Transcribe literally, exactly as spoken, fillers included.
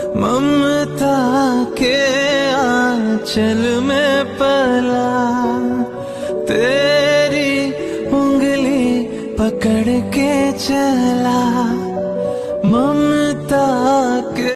ममता के आंचल में पला, तेरी उंगली पकड़ के चला। ममता